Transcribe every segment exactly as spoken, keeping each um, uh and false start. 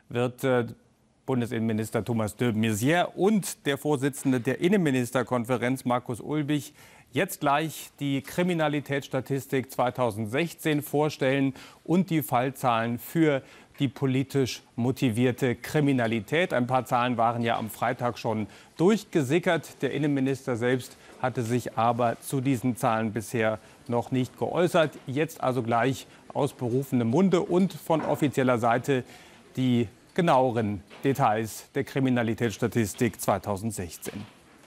wird äh, Bundesinnenminister Thomas de Maizière und der Vorsitzende der Innenministerkonferenz Markus Ulbich jetzt gleich die Kriminalitätsstatistik zweitausendsechzehn vorstellen und die Fallzahlen für die politisch motivierte Kriminalität. Ein paar Zahlen waren ja am Freitag schon durchgesickert. Der Innenminister selbst hatte sich aber zu diesen Zahlen bisher noch nicht geäußert. Jetzt also gleich aus berufenem Munde und von offizieller Seite die genaueren Details der Kriminalitätsstatistik zweitausendsechzehn.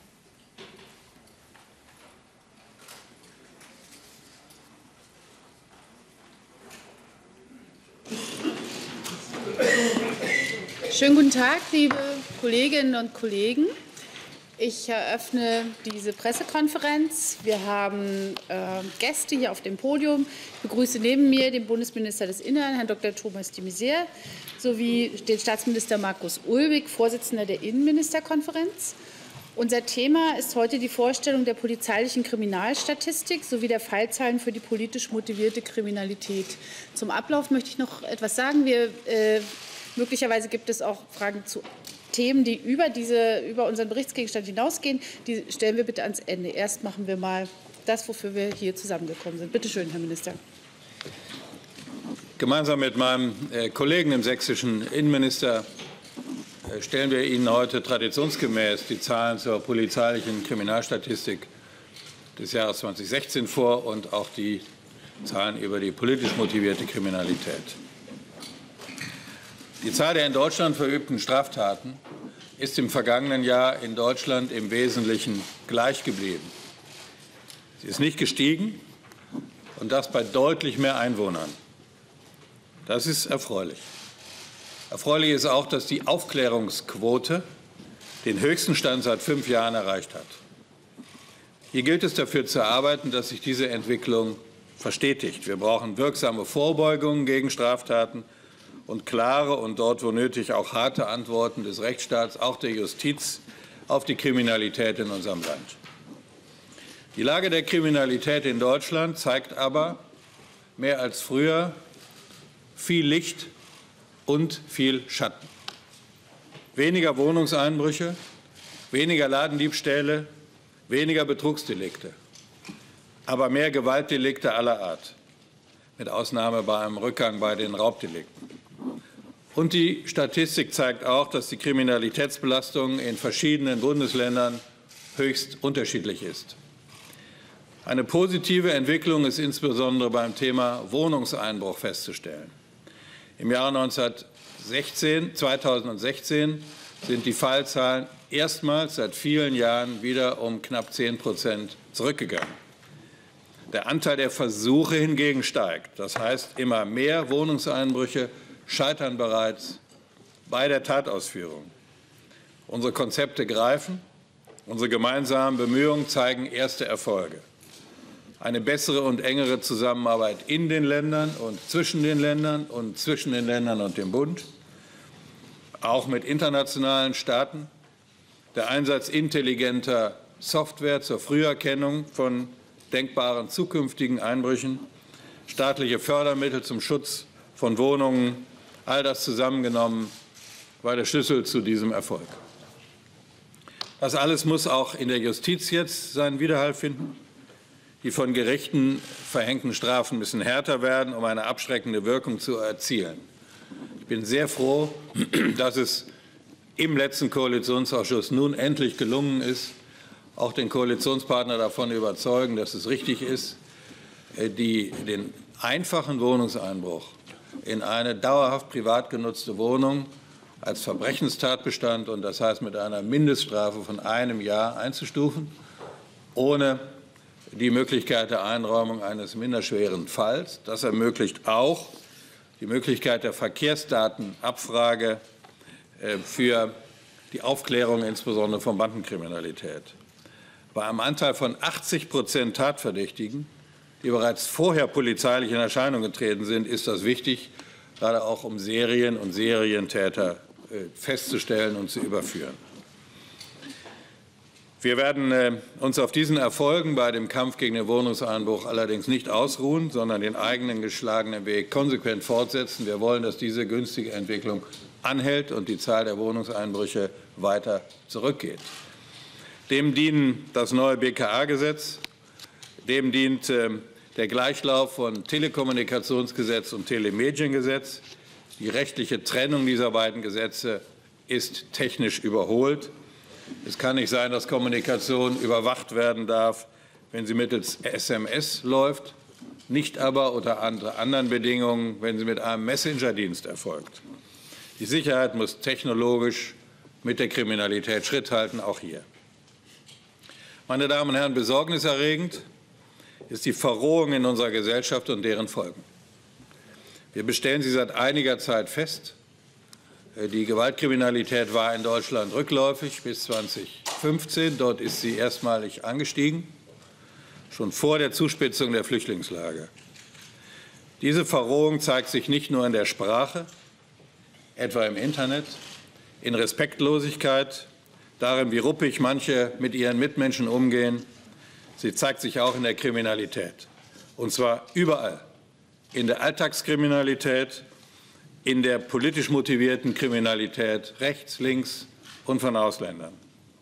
Schönen guten Tag, liebe Kolleginnen und Kollegen. Ich eröffne diese Pressekonferenz. Wir haben äh, Gäste hier auf dem Podium. Ich begrüße neben mir den Bundesminister des Innern, Herrn Doktor Thomas de Maizière, sowie den Staatsminister Markus Ulbich, Vorsitzender der Innenministerkonferenz. Unser Thema ist heute die Vorstellung der polizeilichen Kriminalstatistik sowie der Fallzahlen für die politisch motivierte Kriminalität. Zum Ablauf möchte ich noch etwas sagen. Wir, äh, möglicherweise gibt es auch Fragen zu Themen, die über, diese, über unseren Berichtsgegenstand hinausgehen. Die stellen wir bitte ans Ende. Erst machen wir mal das, wofür wir hier zusammengekommen sind. Bitte schön, Herr Minister. Gemeinsam mit meinem Kollegen, dem sächsischen Innenminister, stellen wir Ihnen heute traditionsgemäß die Zahlen zur polizeilichen Kriminalstatistik des Jahres zweitausendsechzehn vor und auch die Zahlen über die politisch motivierte Kriminalität. Die Zahl der in Deutschland verübten Straftaten ist im vergangenen Jahr in Deutschland im Wesentlichen gleich geblieben. Sie ist nicht gestiegen, und das bei deutlich mehr Einwohnern. Das ist erfreulich. Erfreulich ist auch, dass die Aufklärungsquote den höchsten Stand seit fünf Jahren erreicht hat. Hier gilt es dafür zu arbeiten, dass sich diese Entwicklung verstetigt. Wir brauchen wirksame Vorbeugungen gegen Straftaten und klare und dort, wo nötig, auch harte Antworten des Rechtsstaats, auch der Justiz, auf die Kriminalität in unserem Land. Die Lage der Kriminalität in Deutschland zeigt aber mehr als früher viel Licht und viel Schatten. Weniger Wohnungseinbrüche, weniger Ladendiebstähle, weniger Betrugsdelikte, aber mehr Gewaltdelikte aller Art, mit Ausnahme bei einem Rückgang bei den Raubdelikten. Und die Statistik zeigt auch, dass die Kriminalitätsbelastung in verschiedenen Bundesländern höchst unterschiedlich ist. Eine positive Entwicklung ist insbesondere beim Thema Wohnungseinbruch festzustellen. Im Jahr zweitausendsechzehn sind die Fallzahlen erstmals seit vielen Jahren wieder um knapp zehn Prozent zurückgegangen. Der Anteil der Versuche hingegen steigt. Das heißt, immer mehr Wohnungseinbrüche scheitern bereits bei der Tatausführung. Unsere Konzepte greifen. Unsere gemeinsamen Bemühungen zeigen erste Erfolge. Eine bessere und engere Zusammenarbeit in den Ländern und zwischen den Ländern und zwischen den Ländern und dem Bund, auch mit internationalen Staaten, der Einsatz intelligenter Software zur Früherkennung von denkbaren zukünftigen Einbrüchen, staatliche Fördermittel zum Schutz von Wohnungen, all das zusammengenommen war der Schlüssel zu diesem Erfolg. Das alles muss auch in der Justiz jetzt seinen Widerhall finden. Die von Gerichten verhängten Strafen müssen härter werden, um eine abschreckende Wirkung zu erzielen. Ich bin sehr froh, dass es im letzten Koalitionsausschuss nun endlich gelungen ist, auch den Koalitionspartner davon überzeugen, dass es richtig ist, die, den einfachen Wohnungseinbruch in eine dauerhaft privat genutzte Wohnung als Verbrechenstatbestand und das heißt mit einer Mindeststrafe von einem Jahr einzustufen, ohne die Möglichkeit der Einräumung eines minderschweren Falls. Das ermöglicht auch die Möglichkeit der Verkehrsdatenabfrage für die Aufklärung insbesondere von Bandenkriminalität. Bei einem Anteil von achtzig Prozent Tatverdächtigen, die bereits vorher polizeilich in Erscheinung getreten sind, ist das wichtig, gerade auch um Serien und Serientäter festzustellen und zu überführen. Wir werden uns auf diesen Erfolgen bei dem Kampf gegen den Wohnungseinbruch allerdings nicht ausruhen, sondern den eigenen geschlagenen Weg konsequent fortsetzen. Wir wollen, dass diese günstige Entwicklung anhält und die Zahl der Wohnungseinbrüche weiter zurückgeht. Dem dienen das neue B K A-Gesetz, dem dient äh, der Gleichlauf von Telekommunikationsgesetz und Telemediengesetz. Die rechtliche Trennung dieser beiden Gesetze ist technisch überholt. Es kann nicht sein, dass Kommunikation überwacht werden darf, wenn sie mittels S M S läuft, nicht aber unter anderen Bedingungen, wenn sie mit einem Messenger-Dienst erfolgt. Die Sicherheit muss technologisch mit der Kriminalität Schritt halten, auch hier. Meine Damen und Herren, besorgniserregend ist die Verrohung in unserer Gesellschaft und deren Folgen. Wir bestellen sie seit einiger Zeit fest. Die Gewaltkriminalität war in Deutschland rückläufig bis zweitausendfünfzehn. Dort ist sie erstmalig angestiegen, schon vor der Zuspitzung der Flüchtlingslage. Diese Verrohung zeigt sich nicht nur in der Sprache, etwa im Internet, in Respektlosigkeit, darin, wie ruppig manche mit ihren Mitmenschen umgehen. Sie zeigt sich auch in der Kriminalität, und zwar überall. In der Alltagskriminalität, in der politisch motivierten Kriminalität rechts, links und von Ausländern.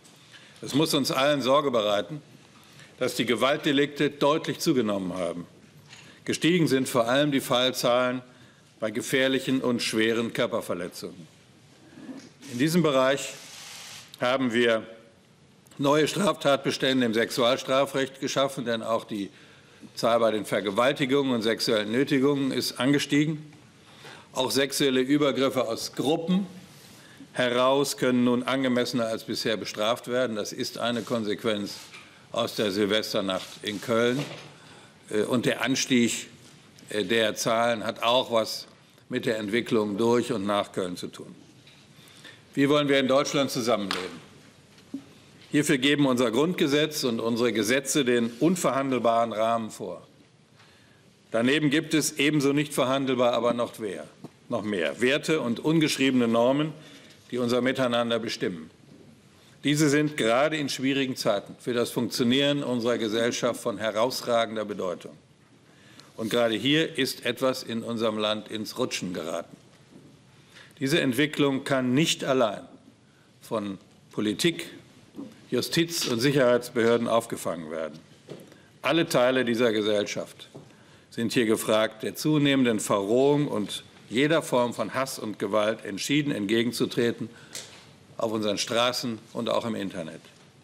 Es muss uns allen Sorge bereiten, dass die Gewaltdelikte deutlich zugenommen haben. Gestiegen sind vor allem die Fallzahlen bei gefährlichen und schweren Körperverletzungen. In diesem Bereich haben wir neue Straftatbestände im Sexualstrafrecht geschaffen, denn auch die Zahl bei den Vergewaltigungen und sexuellen Nötigungen ist angestiegen. Auch sexuelle Übergriffe aus Gruppen heraus können nun angemessener als bisher bestraft werden. Das ist eine Konsequenz aus der Silvesternacht in Köln. Und der Anstieg der Zahlen hat auch etwas mit der Entwicklung durch und nach Köln zu tun. Wie wollen wir in Deutschland zusammenleben? Hierfür geben unser Grundgesetz und unsere Gesetze den unverhandelbaren Rahmen vor. Daneben gibt es ebenso nicht verhandelbar, aber noch mehr, noch mehr Werte und ungeschriebene Normen, die unser Miteinander bestimmen. Diese sind gerade in schwierigen Zeiten für das Funktionieren unserer Gesellschaft von herausragender Bedeutung. Und gerade hier ist etwas in unserem Land ins Rutschen geraten. Diese Entwicklung kann nicht allein von Politik, Justiz- und Sicherheitsbehörden aufgefangen werden. Alle Teile dieser Gesellschaft sind hier gefragt, der zunehmenden Verrohung und jeder Form von Hass und Gewalt entschieden entgegenzutreten, auf unseren Straßen und auch im Internet.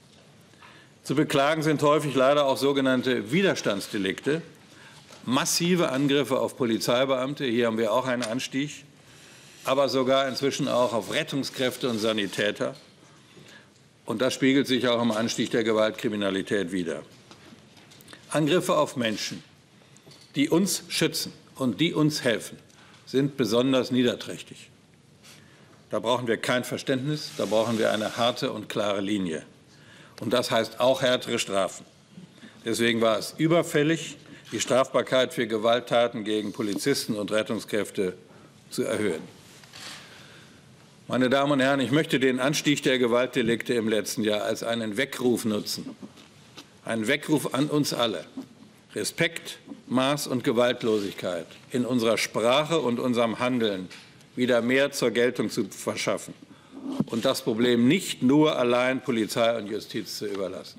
Zu beklagen sind häufig leider auch sogenannte Widerstandsdelikte, massive Angriffe auf Polizeibeamte, hier haben wir auch einen Anstieg, aber sogar inzwischen auch auf Rettungskräfte und Sanitäter. Und das spiegelt sich auch im Anstieg der Gewaltkriminalität wider. Angriffe auf Menschen, die uns schützen und die uns helfen, sind besonders niederträchtig. Da brauchen wir kein Verständnis, da brauchen wir eine harte und klare Linie. Und das heißt auch härtere Strafen. Deswegen war es überfällig, die Strafbarkeit für Gewalttaten gegen Polizisten und Rettungskräfte zu erhöhen. Meine Damen und Herren, ich möchte den Anstieg der Gewaltdelikte im letzten Jahr als einen Weckruf nutzen. Einen Weckruf an uns alle. Respekt, Maß und Gewaltlosigkeit in unserer Sprache und unserem Handeln wieder mehr zur Geltung zu verschaffen und das Problem nicht nur allein Polizei und Justiz zu überlassen.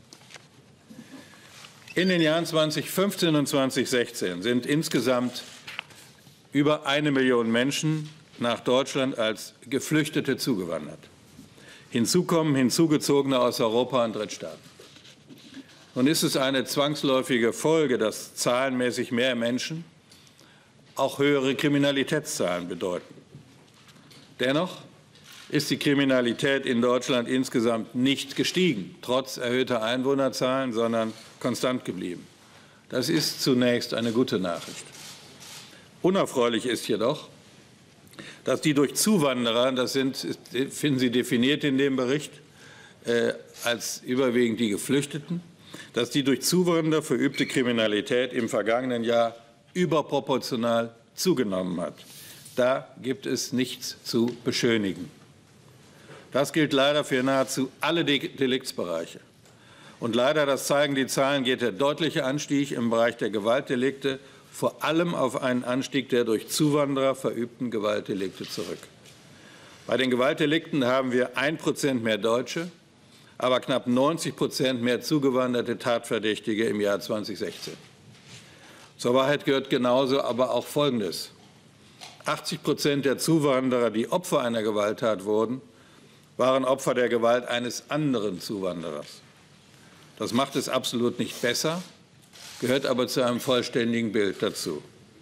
In den Jahren zweitausendfünfzehn und zweitausendsechzehn sind insgesamt über eine Million Menschen nach Deutschland als Geflüchtete zugewandert. Hinzu kommen Hinzugezogene aus Europa und Drittstaaten. Nun ist es eine zwangsläufige Folge, dass zahlenmäßig mehr Menschen auch höhere Kriminalitätszahlen bedeuten. Dennoch ist die Kriminalität in Deutschland insgesamt nicht gestiegen, trotz erhöhter Einwohnerzahlen, sondern konstant geblieben. Das ist zunächst eine gute Nachricht. Unerfreulich ist jedoch, dass die durch Zuwanderer, das sind, finden Sie definiert in dem Bericht, äh, als überwiegend die Geflüchteten, dass die durch Zuwanderer verübte Kriminalität im vergangenen Jahr überproportional zugenommen hat. Da gibt es nichts zu beschönigen. Das gilt leider für nahezu alle Deliktsbereiche. Und leider, das zeigen die Zahlen, geht der deutliche Anstieg im Bereich der Gewaltdelikte vor allem auf einen Anstieg der durch Zuwanderer verübten Gewaltdelikte zurück. Bei den Gewaltdelikten haben wir ein Prozent mehr Deutsche, aber knapp neunzig Prozent mehr zugewanderte Tatverdächtige im Jahr zweitausendsechzehn. Zur Wahrheit gehört genauso aber auch Folgendes. achtzig Prozent der Zuwanderer, die Opfer einer Gewalttat wurden, waren Opfer der Gewalt eines anderen Zuwanderers. Das macht es absolut nicht besser, gehört aber zu einem vollständigen Bild dazu.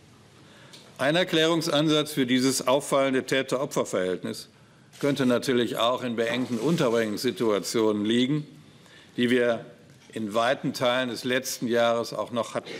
Ein Erklärungsansatz für dieses auffallende Täter-Opfer-Verhältnis könnte natürlich auch in beengten Unterbringungssituationen liegen, die wir in weiten Teilen des letzten Jahres auch noch hatten.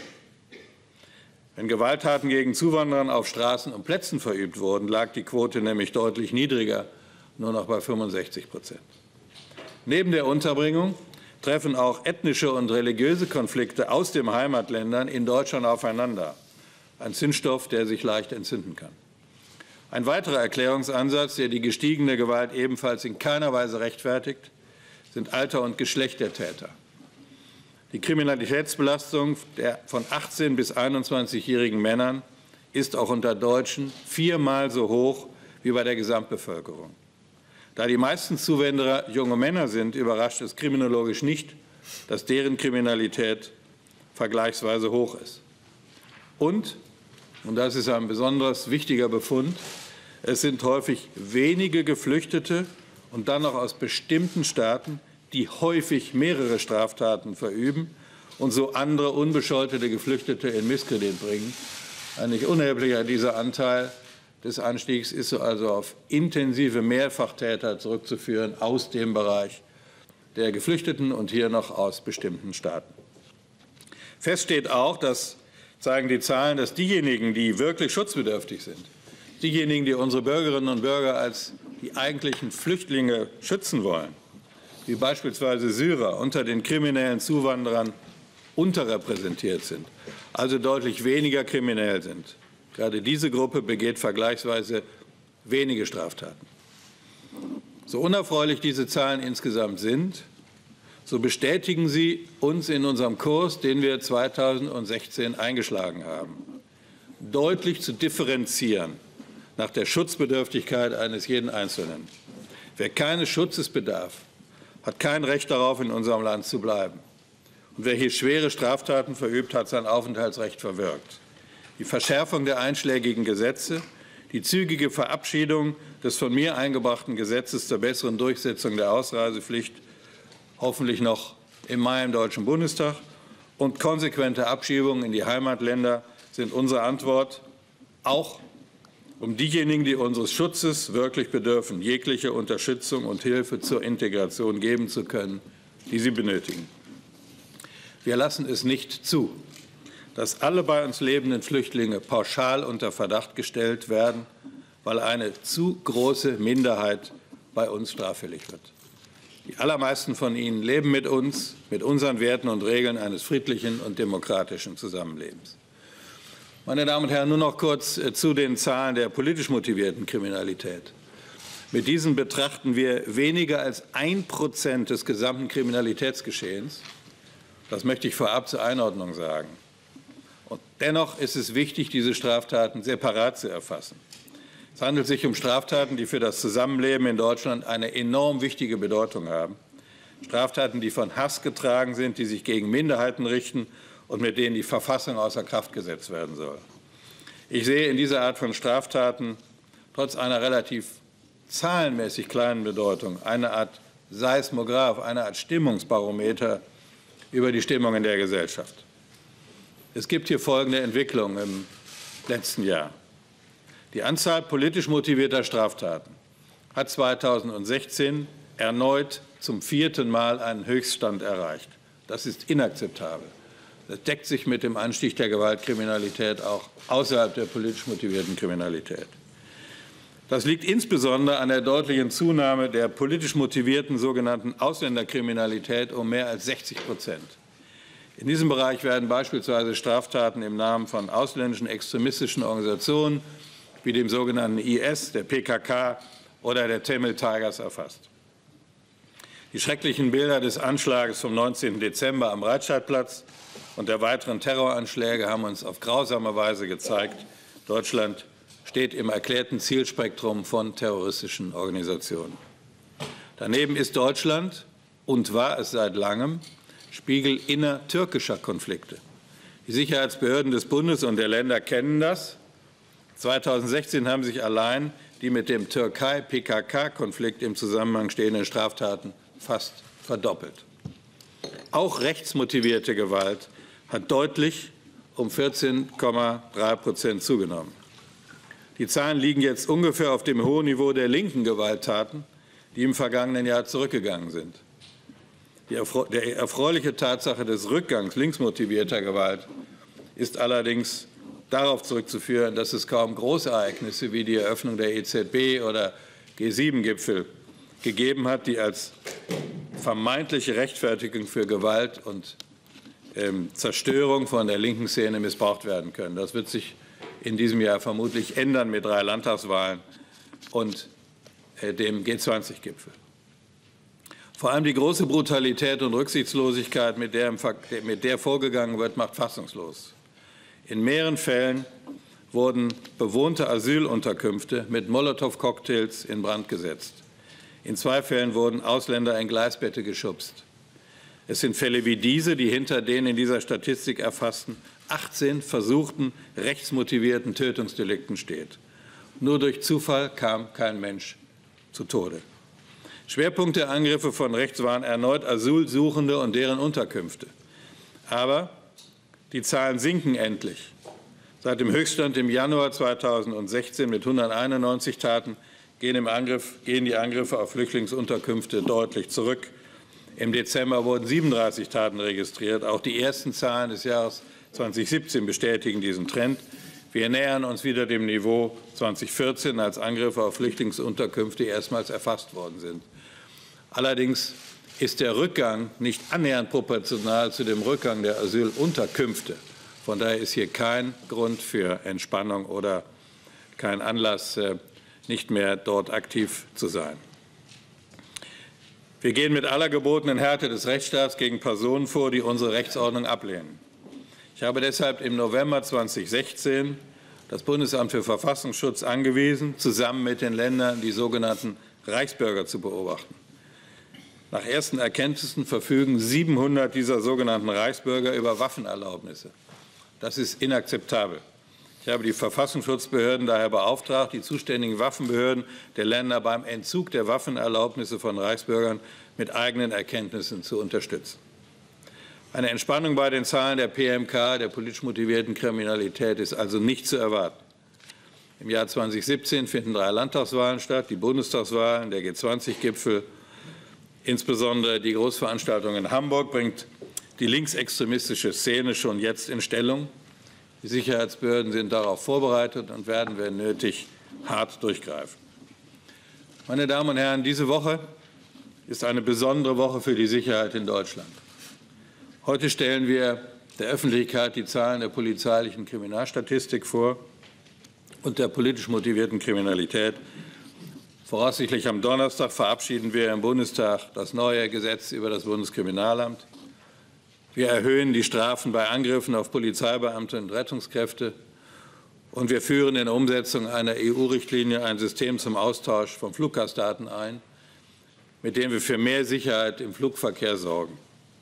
Wenn Gewalttaten gegen Zuwanderer auf Straßen und Plätzen verübt wurden, lag die Quote nämlich deutlich niedriger, nur noch bei fünfundsechzig Prozent. Neben der Unterbringung treffen auch ethnische und religiöse Konflikte aus den Heimatländern in Deutschland aufeinander. Ein Zündstoff, der sich leicht entzünden kann. Ein weiterer Erklärungsansatz, der die gestiegene Gewalt ebenfalls in keiner Weise rechtfertigt, sind Alter und Geschlecht der Täter. Die Kriminalitätsbelastung der von achtzehn bis einundzwanzigjährigen Männern ist auch unter Deutschen viermal so hoch wie bei der Gesamtbevölkerung. Da die meisten Zuwanderer junge Männer sind, überrascht es kriminologisch nicht, dass deren Kriminalität vergleichsweise hoch ist. Und, und das ist ein besonders wichtiger Befund, es sind häufig wenige Geflüchtete und dann noch aus bestimmten Staaten, die häufig mehrere Straftaten verüben und so andere unbescholtene Geflüchtete in Misskredit bringen. Ein nicht unerheblicher dieser Anteil des Anstiegs ist also auf intensive Mehrfachtäter zurückzuführen aus dem Bereich der Geflüchteten und hier noch aus bestimmten Staaten. Fest steht auch, das zeigen die Zahlen, dass diejenigen, die wirklich schutzbedürftig sind, diejenigen, die unsere Bürgerinnen und Bürger als die eigentlichen Flüchtlinge schützen wollen, wie beispielsweise Syrer, unter den kriminellen Zuwanderern unterrepräsentiert sind, also deutlich weniger kriminell sind. Gerade diese Gruppe begeht vergleichsweise wenige Straftaten. So unerfreulich diese Zahlen insgesamt sind, so bestätigen sie uns in unserem Kurs, den wir zweitausendsechzehn eingeschlagen haben, deutlich zu differenzieren nach der Schutzbedürftigkeit eines jeden Einzelnen. Wer keines Schutzes bedarf, hat kein Recht darauf, in unserem Land zu bleiben. Und wer hier schwere Straftaten verübt, hat sein Aufenthaltsrecht verwirkt. Die Verschärfung der einschlägigen Gesetze, die zügige Verabschiedung des von mir eingebrachten Gesetzes zur besseren Durchsetzung der Ausreisepflicht, hoffentlich noch im Mai im Deutschen Bundestag, und konsequente Abschiebungen in die Heimatländer sind unsere Antwort, auch um diejenigen, die unseres Schutzes wirklich bedürfen, jegliche Unterstützung und Hilfe zur Integration geben zu können, die sie benötigen. Wir lassen es nicht zu, dass alle bei uns lebenden Flüchtlinge pauschal unter Verdacht gestellt werden, weil eine zu große Minderheit bei uns straffällig wird. Die allermeisten von ihnen leben mit uns, mit unseren Werten und Regeln eines friedlichen und demokratischen Zusammenlebens. Meine Damen und Herren, nur noch kurz zu den Zahlen der politisch motivierten Kriminalität. Mit diesen betrachten wir weniger als ein Prozent des gesamten Kriminalitätsgeschehens. Das möchte ich vorab zur Einordnung sagen. Und dennoch ist es wichtig, diese Straftaten separat zu erfassen. Es handelt sich um Straftaten, die für das Zusammenleben in Deutschland eine enorm wichtige Bedeutung haben. Straftaten, die von Hass getragen sind, die sich gegen Minderheiten richten und mit denen die Verfassung außer Kraft gesetzt werden soll. Ich sehe in dieser Art von Straftaten trotz einer relativ zahlenmäßig kleinen Bedeutung eine Art Seismograph, eine Art Stimmungsbarometer über die Stimmung in der Gesellschaft. Es gibt hier folgende Entwicklung im letzten Jahr. Die Anzahl politisch motivierter Straftaten hat zweitausendsechzehn erneut zum vierten Mal einen Höchststand erreicht. Das ist inakzeptabel. Das deckt sich mit dem Anstieg der Gewaltkriminalität auch außerhalb der politisch motivierten Kriminalität. Das liegt insbesondere an der deutlichen Zunahme der politisch motivierten sogenannten Ausländerkriminalität um mehr als sechzig Prozent. In diesem Bereich werden beispielsweise Straftaten im Namen von ausländischen extremistischen Organisationen wie dem sogenannten I S, der P K K oder der Tamil Tigers erfasst. Die schrecklichen Bilder des Anschlages vom neunzehnten Dezember am Breitscheidplatz und der weiteren Terroranschläge haben uns auf grausame Weise gezeigt, Deutschland steht im erklärten Zielspektrum von terroristischen Organisationen. Daneben ist Deutschland und war es seit langem Spiegel innertürkischer Konflikte. Die Sicherheitsbehörden des Bundes und der Länder kennen das. zweitausendsechzehn haben sich allein die mit dem Türkei-P K K-Konflikt im Zusammenhang stehenden Straftaten fast verdoppelt. Auch rechtsmotivierte Gewalt hat deutlich um vierzehn Komma drei Prozent zugenommen. Die Zahlen liegen jetzt ungefähr auf dem hohen Niveau der linken Gewalttaten, die im vergangenen Jahr zurückgegangen sind. Die erfreuliche Tatsache des Rückgangs linksmotivierter Gewalt ist allerdings darauf zurückzuführen, dass es kaum Großereignisse wie die Eröffnung der E Z B oder G sieben Gipfel gegeben hat, die als vermeintliche Rechtfertigung für Gewalt und ähm, Zerstörung von der linken Szene missbraucht werden können. Das wird sich in diesem Jahr vermutlich ändern mit drei Landtagswahlen und äh, dem G zwanzig Gipfel. Vor allem die große Brutalität und Rücksichtslosigkeit, mit der, mit der vorgegangen wird, macht fassungslos. In mehreren Fällen wurden bewohnte Asylunterkünfte mit Molotow-Cocktails in Brand gesetzt. In zwei Fällen wurden Ausländer in Gleisbette geschubst. Es sind Fälle wie diese, die hinter den in dieser Statistik erfassten achtzehn versuchten rechtsmotivierten Tötungsdelikten steht. Nur durch Zufall kam kein Mensch zu Tode. Schwerpunkt der Angriffe von rechts waren erneut Asylsuchende und deren Unterkünfte. Aber die Zahlen sinken endlich. Seit dem Höchststand im Januar zweitausendsechzehn mit hunderteinundneunzig Taten gehen, im Angriff, gehen die Angriffe auf Flüchtlingsunterkünfte deutlich zurück. Im Dezember wurden siebenunddreißig Taten registriert. Auch die ersten Zahlen des Jahres zweitausendsiebzehn bestätigen diesen Trend. Wir nähern uns wieder dem Niveau zweitausendvierzehn, als Angriffe auf Flüchtlingsunterkünfte erstmals erfasst worden sind. Allerdings ist der Rückgang nicht annähernd proportional zu dem Rückgang der Asylunterkünfte. Von daher ist hier kein Grund für Entspannung oder kein Anlass, nicht mehr dort aktiv zu sein. Wir gehen mit aller gebotenen Härte des Rechtsstaats gegen Personen vor, die unsere Rechtsordnung ablehnen. Ich habe deshalb im November zweitausendsechzehn das Bundesamt für Verfassungsschutz angewiesen, zusammen mit den Ländern die sogenannten Reichsbürger zu beobachten. Nach ersten Erkenntnissen verfügen siebenhundert dieser sogenannten Reichsbürger über Waffenerlaubnisse. Das ist inakzeptabel. Ich habe die Verfassungsschutzbehörden daher beauftragt, die zuständigen Waffenbehörden der Länder beim Entzug der Waffenerlaubnisse von Reichsbürgern mit eigenen Erkenntnissen zu unterstützen. Eine Entspannung bei den Zahlen der P M K, der politisch motivierten Kriminalität, ist also nicht zu erwarten. Im Jahr zweitausendsiebzehn finden drei Landtagswahlen statt, die Bundestagswahlen, der G zwanzig Gipfel. Insbesondere die Großveranstaltung in Hamburg bringt die linksextremistische Szene schon jetzt in Stellung. Die Sicherheitsbehörden sind darauf vorbereitet und werden, wenn nötig, hart durchgreifen. Meine Damen und Herren, diese Woche ist eine besondere Woche für die Sicherheit in Deutschland. Heute stellen wir der Öffentlichkeit die Zahlen der polizeilichen Kriminalstatistik vor und der politisch motivierten Kriminalität. Voraussichtlich am Donnerstag verabschieden wir im Bundestag das neue Gesetz über das Bundeskriminalamt. Wir erhöhen die Strafen bei Angriffen auf Polizeibeamte und Rettungskräfte. Und wir führen in der Umsetzung einer E U-Richtlinie ein System zum Austausch von Fluggastdaten ein, mit dem wir für mehr Sicherheit im Flugverkehr sorgen.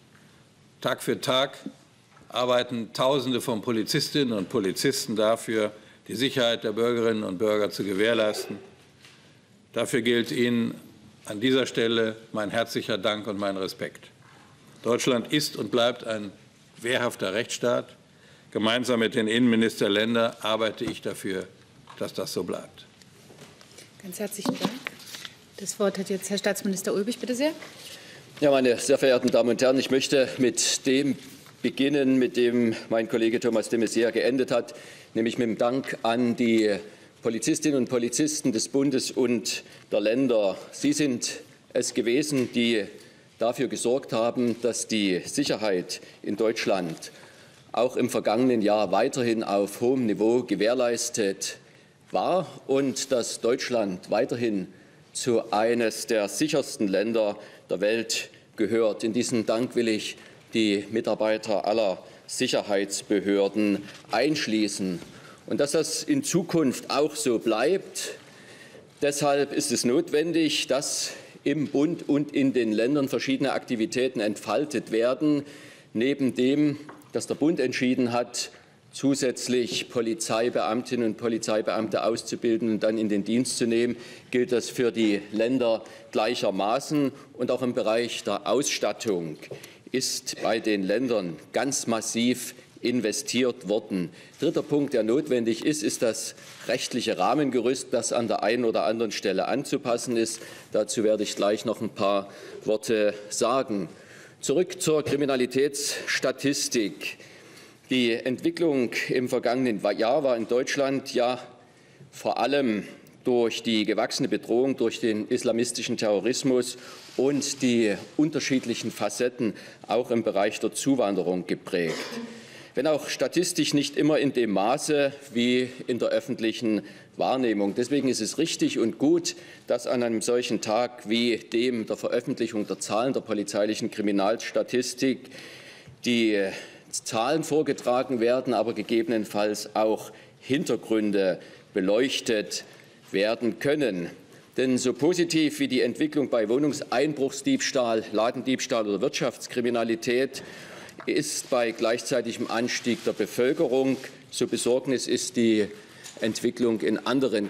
Tag für Tag arbeiten Tausende von Polizistinnen und Polizisten dafür, die Sicherheit der Bürgerinnen und Bürger zu gewährleisten. Dafür gilt Ihnen an dieser Stelle mein herzlicher Dank und mein Respekt. Deutschland ist und bleibt ein wehrhafter Rechtsstaat. Gemeinsam mit den Innenministern der Länder arbeite ich dafür, dass das so bleibt. Ganz herzlichen Dank. Das Wort hat jetzt Herr Staatsminister Ulbich, bitte sehr. Ja, meine sehr verehrten Damen und Herren, ich möchte mit dem beginnen, mit dem mein Kollege Thomas de Maizière geendet hat, nämlich mit dem Dank an die Polizistinnen und Polizisten des Bundes und der Länder. Sie sind es gewesen, die dafür gesorgt haben, dass die Sicherheit in Deutschland auch im vergangenen Jahr weiterhin auf hohem Niveau gewährleistet war und dass Deutschland weiterhin zu eines der sichersten Länder der Welt gehört. In diesen Dank will ich die Mitarbeiter aller Sicherheitsbehörden einschließen. und dass das in Zukunft auch so bleibt. Deshalb ist es notwendig, dass im Bund und in den Ländern verschiedene Aktivitäten entfaltet werden. Neben dem, dass der Bund entschieden hat, zusätzlich Polizeibeamtinnen und Polizeibeamte auszubilden und dann in den Dienst zu nehmen, gilt das für die Länder gleichermaßen. Und auch im Bereich der Ausstattung ist bei den Ländern ganz massiv investiert worden. Dritter Punkt, der notwendig ist, ist das rechtliche Rahmengerüst, das an der einen oder anderen Stelle anzupassen ist. Dazu werde ich gleich noch ein paar Worte sagen. Zurück zur Kriminalitätsstatistik. Die Entwicklung im vergangenen Jahr war in Deutschland ja vor allem durch die gewachsene Bedrohung durch den islamistischen Terrorismus und die unterschiedlichen Facetten auch im Bereich der Zuwanderung geprägt. Wenn auch statistisch nicht immer in dem Maße wie in der öffentlichen Wahrnehmung. Deswegen ist es richtig und gut, dass an einem solchen Tag wie dem der Veröffentlichung der Zahlen der polizeilichen Kriminalstatistik die Zahlen vorgetragen werden, aber gegebenenfalls auch Hintergründe beleuchtet werden können. Denn so positiv wie die Entwicklung bei Wohnungseinbruchsdiebstahl, Ladendiebstahl oder Wirtschaftskriminalität ist bei gleichzeitigem Anstieg der Bevölkerung, so Besorgnis ist die Entwicklung in anderen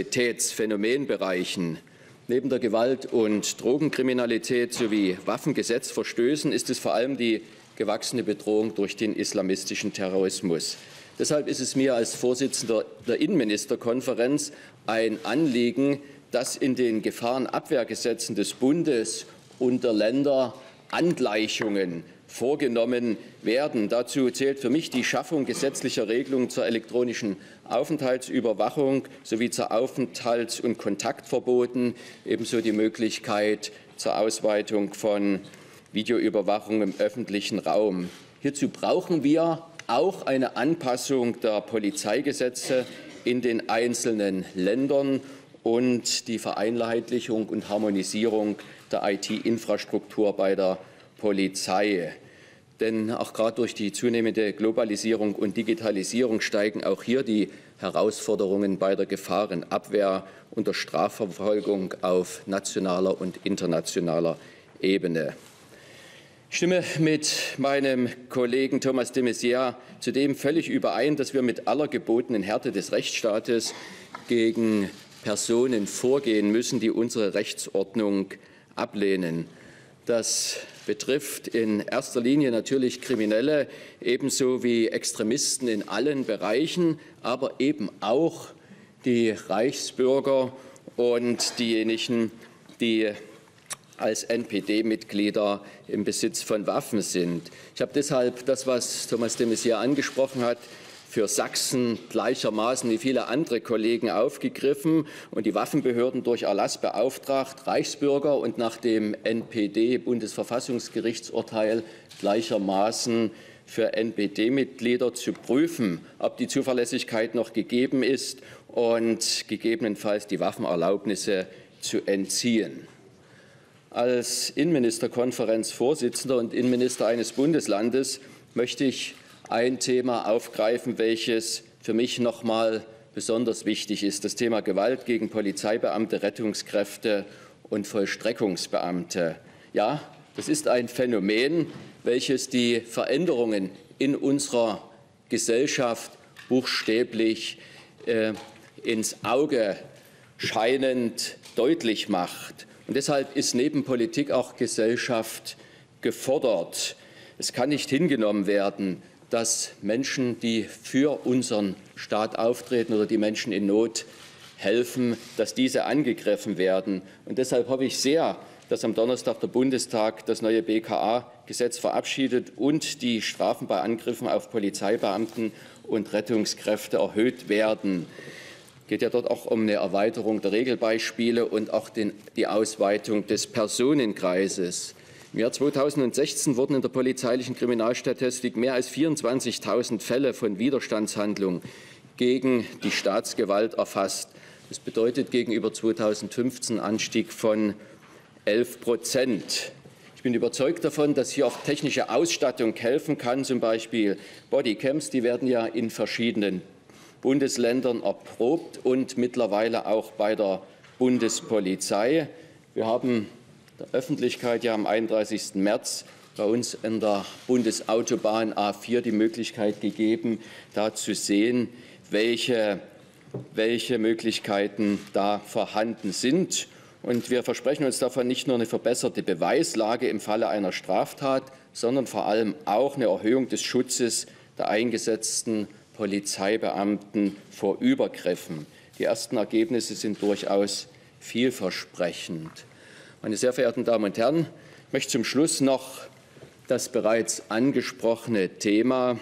Kriminalitätsphänomenbereichen. Neben der Gewalt- und Drogenkriminalität sowie Waffengesetzverstößen ist es vor allem die gewachsene Bedrohung durch den islamistischen Terrorismus. Deshalb ist es mir als Vorsitzender der Innenministerkonferenz ein Anliegen, dass in den Gefahrenabwehrgesetzen des Bundes und der Länder Angleichungen vorgenommen werden. Dazu zählt für mich die Schaffung gesetzlicher Regelungen zur elektronischen Aufenthaltsüberwachung sowie zu Aufenthalts- und Kontaktverboten, ebenso die Möglichkeit zur Ausweitung von Videoüberwachung im öffentlichen Raum. Hierzu brauchen wir auch eine Anpassung der Polizeigesetze in den einzelnen Ländern und die Vereinheitlichung und Harmonisierung der I T-Infrastruktur bei der Polizei. Denn auch gerade durch die zunehmende Globalisierung und Digitalisierung steigen auch hier die Herausforderungen bei der Gefahrenabwehr und der Strafverfolgung auf nationaler und internationaler Ebene. Ich stimme mit meinem Kollegen Thomas de Maizière zudem völlig überein, dass wir mit aller gebotenen Härte des Rechtsstaates gegen Personen vorgehen müssen, die unsere Rechtsordnung ablehnen. Das betrifft in erster Linie natürlich Kriminelle, ebenso wie Extremisten in allen Bereichen, aber eben auch die Reichsbürger und diejenigen, die als N P D-Mitglieder im Besitz von Waffen sind. Ich habe deshalb das, was Thomas de Maizière angesprochen hat, für Sachsen gleichermaßen wie viele andere Kollegen aufgegriffen und die Waffenbehörden durch Erlass beauftragt, Reichsbürger und nach dem N P D-Bundesverfassungsgerichtsurteil gleichermaßen für N P D-Mitglieder zu prüfen, ob die Zuverlässigkeit noch gegeben ist und gegebenenfalls die Waffenerlaubnisse zu entziehen. Als Innenministerkonferenzvorsitzender und Innenminister eines Bundeslandes möchte ich ein Thema aufgreifen, welches für mich noch mal besonders wichtig ist, das Thema Gewalt gegen Polizeibeamte, Rettungskräfte und Vollstreckungsbeamte. Ja, das ist ein Phänomen, welches die Veränderungen in unserer Gesellschaft buchstäblich äh, ins Auge scheinend deutlich macht. Und deshalb ist neben Politik auch Gesellschaft gefordert. Es kann nicht hingenommen werden, dass Menschen, die für unseren Staat auftreten oder die Menschen in Not helfen, dass diese angegriffen werden. Und deshalb hoffe ich sehr, dass am Donnerstag der Bundestag das neue B K A-Gesetz verabschiedet und die Strafen bei Angriffen auf Polizeibeamten und Rettungskräfte erhöht werden. Es geht ja dort auch um eine Erweiterung der Regelbeispiele und auch den, die Ausweitung des Personenkreises. Im Jahr zweitausendsechzehn wurden in der polizeilichen Kriminalstatistik mehr als vierundzwanzigtausend Fälle von Widerstandshandlungen gegen die Staatsgewalt erfasst. Das bedeutet gegenüber zweitausendfünfzehn einen Anstieg von elf Prozent. Ich bin überzeugt davon, dass hier auch technische Ausstattung helfen kann, zum Beispiel Bodycams, die werden ja in verschiedenen Bundesländern erprobt und mittlerweile auch bei der Bundespolizei. Wir haben der Öffentlichkeit ja am einunddreißigsten März bei uns in der Bundesautobahn A vier die Möglichkeit gegeben, da zu sehen, welche, welche Möglichkeiten da vorhanden sind. Und wir versprechen uns davon nicht nur eine verbesserte Beweislage im Falle einer Straftat, sondern vor allem auch eine Erhöhung des Schutzes der eingesetzten Polizeibeamten vor Übergriffen. Die ersten Ergebnisse sind durchaus vielversprechend. Meine sehr verehrten Damen und Herren, ich möchte zum Schluss noch das bereits angesprochene Thema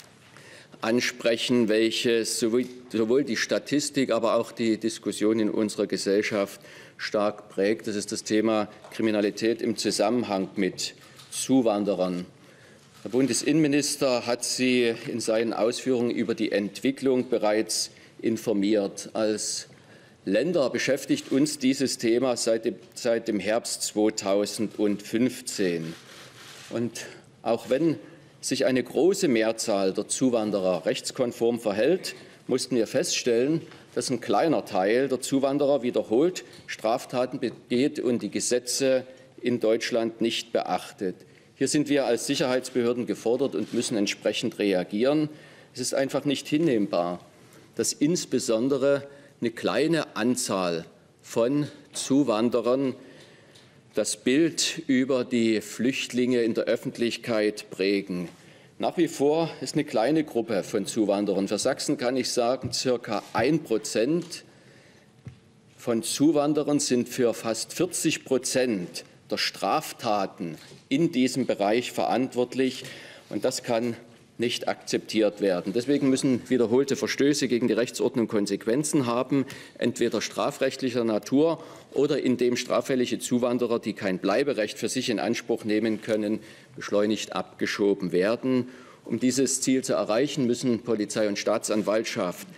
ansprechen, welches sowohl die Statistik, aber auch die Diskussion in unserer Gesellschaft stark prägt. Das ist das Thema Kriminalität im Zusammenhang mit Zuwanderern. Der Bundesinnenminister hat Sie in seinen Ausführungen über die Entwicklung bereits informiert. Als Länder beschäftigt uns dieses Thema seit dem, seit dem Herbst zweitausendfünfzehn. Und auch wenn sich eine große Mehrzahl der Zuwanderer rechtskonform verhält, mussten wir feststellen, dass ein kleiner Teil der Zuwanderer wiederholt Straftaten begeht und die Gesetze in Deutschland nicht beachtet. Hier sind wir als Sicherheitsbehörden gefordert und müssen entsprechend reagieren. Es ist einfach nicht hinnehmbar, dass insbesondere eine kleine Anzahl von Zuwanderern das Bild über die Flüchtlinge in der Öffentlichkeit prägen. Nach wie vor ist eine kleine Gruppe von Zuwanderern. Für Sachsen kann ich sagen, circa ein Prozent von Zuwanderern sind für fast vierzig Prozent der Straftaten in diesem Bereich verantwortlich. Und das kann nicht akzeptiert werden. Deswegen müssen wiederholte Verstöße gegen die Rechtsordnung Konsequenzen haben, entweder strafrechtlicher Natur oder indem straffällige Zuwanderer, die kein Bleiberecht für sich in Anspruch nehmen können, beschleunigt abgeschoben werden. Um dieses Ziel zu erreichen, müssen Polizei und Staatsanwaltschaft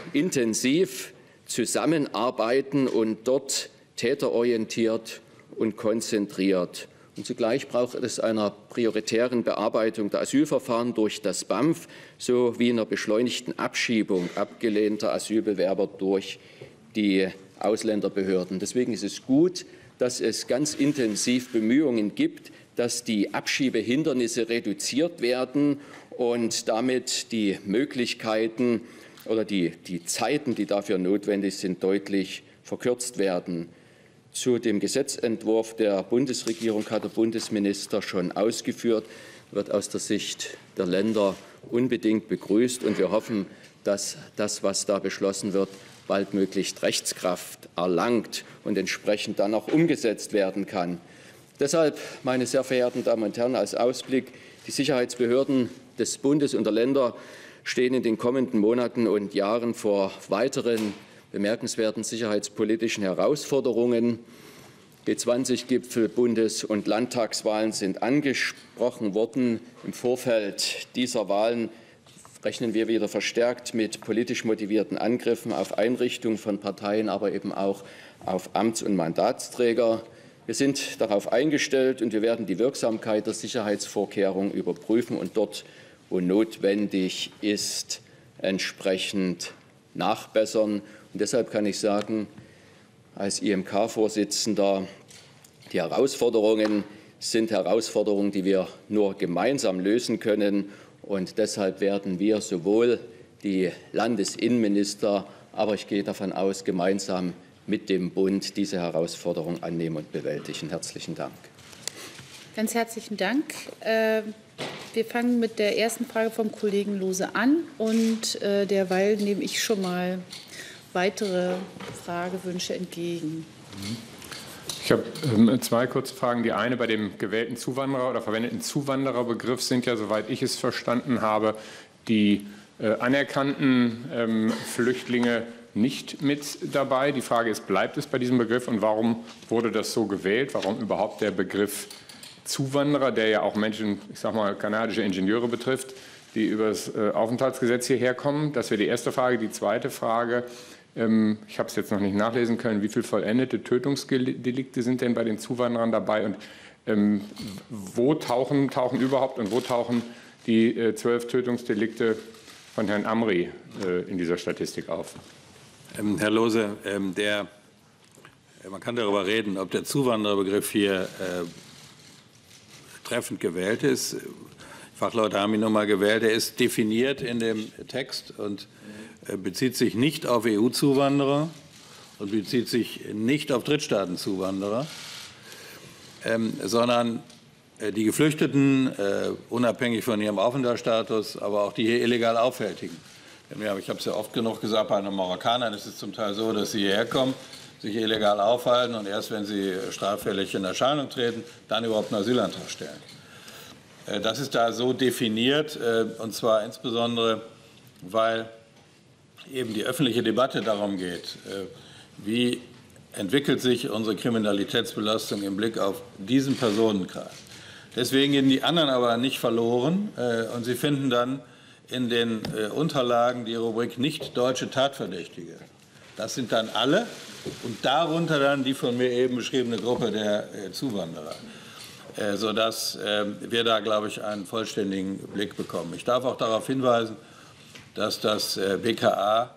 intensiv zusammenarbeiten und dort täterorientiert und konzentriert. Und zugleich braucht es einer prioritären Bearbeitung der Asylverfahren durch das B A M F sowie einer beschleunigten Abschiebung abgelehnter Asylbewerber durch die Ausländerbehörden. Deswegen ist es gut, dass es ganz intensiv Bemühungen gibt, dass die Abschiebehindernisse reduziert werden und damit die Möglichkeiten oder die, die Zeiten, die dafür notwendig sind, deutlich verkürzt werden. Zu dem Gesetzentwurf der Bundesregierung hat der Bundesminister schon ausgeführt, wird aus der Sicht der Länder unbedingt begrüßt. Und wir hoffen, dass das, was da beschlossen wird, baldmöglichst Rechtskraft erlangt und entsprechend dann auch umgesetzt werden kann. Deshalb, meine sehr verehrten Damen und Herren, als Ausblick, die Sicherheitsbehörden des Bundes und der Länder stehen in den kommenden Monaten und Jahren vor weiteren bemerkenswerten sicherheitspolitischen Herausforderungen. G zwanzig Gipfel, Bundes- und Landtagswahlen sind angesprochen worden. Im Vorfeld dieser Wahlen rechnen wir wieder verstärkt mit politisch motivierten Angriffen auf Einrichtungen von Parteien, aber eben auch auf Amts- und Mandatsträger. Wir sind darauf eingestellt und wir werden die Wirksamkeit der Sicherheitsvorkehrungen überprüfen und dort, wo notwendig ist, entsprechend nachbessern. Und deshalb kann ich sagen, als I M K-Vorsitzender, die Herausforderungen sind Herausforderungen, die wir nur gemeinsam lösen können. Und deshalb werden wir sowohl die Landesinnenminister, aber ich gehe davon aus, gemeinsam mit dem Bund diese Herausforderung annehmen und bewältigen. Herzlichen Dank. Ganz herzlichen Dank. Wir fangen mit der ersten Frage vom Kollegen Lose an. Und derweil nehme ich schon mal weitere Fragewünsche entgegen. Ich habe ähm, zwei kurze Fragen. Die eine bei dem gewählten Zuwanderer oder verwendeten Zuwandererbegriff sind ja, soweit ich es verstanden habe, die äh, anerkannten ähm, Flüchtlinge nicht mit dabei. Die Frage ist, bleibt es bei diesem Begriff und warum wurde das so gewählt? Warum überhaupt der Begriff Zuwanderer, der ja auch Menschen, ich sage mal kanadische Ingenieure betrifft, die über das äh, Aufenthaltsgesetz hierher kommen? Das wäre die erste Frage. Die zweite Frage: Ich habe es jetzt noch nicht nachlesen können, wie viele vollendete Tötungsdelikte sind denn bei den Zuwanderern dabei und ähm, wo tauchen, tauchen überhaupt und wo tauchen die äh, zwölf Tötungsdelikte von Herrn Amri äh, in dieser Statistik auf? Ähm, Herr Lose, ähm, der, man kann darüber reden, ob der Zuwandererbegriff hier äh, treffend gewählt ist. Fachleute haben ihn nun mal gewählt. Er ist definiert in dem Text und äh, bezieht sich nicht auf E U-Zuwanderer und bezieht sich nicht auf Drittstaatenzuwanderer, ähm, sondern äh, die Geflüchteten, äh, unabhängig von ihrem Aufenthaltsstatus, aber auch die hier illegal Aufhältigen. Ja, ich habe es ja oft genug gesagt, bei den Marokkanern ist es zum Teil so, dass sie hierher kommen, sich illegal aufhalten und erst, wenn sie straffällig in Erscheinung treten, dann überhaupt einen Asylantrag stellen. Das ist da so definiert, und zwar insbesondere, weil eben die öffentliche Debatte darum geht, wie entwickelt sich unsere Kriminalitätsbelastung im Blick auf diesen Personenkreis. Deswegen gehen die anderen aber nicht verloren, und Sie finden dann in den Unterlagen die Rubrik nicht deutsche Tatverdächtige. Das sind dann alle und darunter dann die von mir eben beschriebene Gruppe der Zuwanderer, sodass wir da, glaube ich, einen vollständigen Blick bekommen. Ich darf auch darauf hinweisen, dass das B K A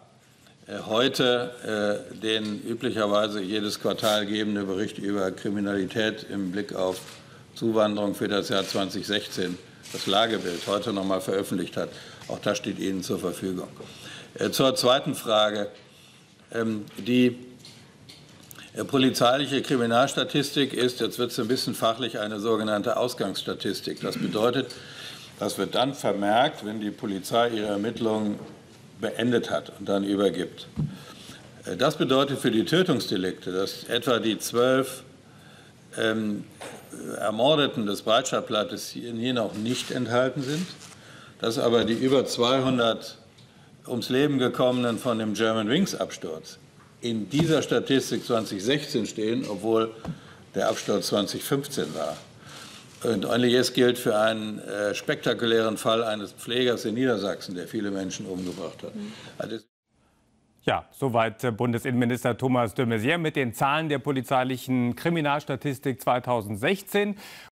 heute den üblicherweise jedes Quartal gebende Bericht über Kriminalität im Blick auf Zuwanderung für das Jahr zweitausendsechzehn, das Lagebild, heute noch mal veröffentlicht hat. Auch das steht Ihnen zur Verfügung. Zur zweiten Frage. Die polizeiliche Kriminalstatistik ist, jetzt wird es ein bisschen fachlich, eine sogenannte Ausgangsstatistik. Das bedeutet, das wird dann vermerkt, wenn die Polizei ihre Ermittlungen beendet hat und dann übergibt. Das bedeutet für die Tötungsdelikte, dass etwa die zwölf ähm, Ermordeten des Breitscheidplattes hier, hier noch nicht enthalten sind, dass aber die über zweihundert ums Leben gekommenen von dem Germanwings-Absturz in dieser Statistik zweitausendsechzehn stehen, obwohl der Absturz zweitausendfünfzehn war. Und ähnliches gilt für einen äh, spektakulären Fall eines Pflegers in Niedersachsen, der viele Menschen umgebracht hat. Also ja, soweit Bundesinnenminister Thomas de Maizière mit den Zahlen der polizeilichen Kriminalstatistik zweitausendsechzehn.